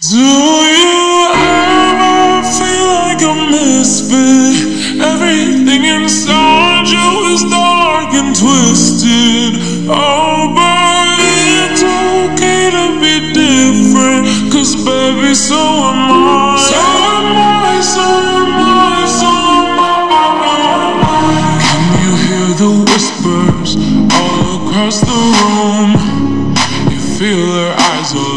Do you ever feel like a misfit? Everything inside you is dark and twisted. Oh, but it's okay to be different, 'cause baby, so am I. So am I, so am I, so am I. Can you hear the whispers all across the room? You feel her eyes all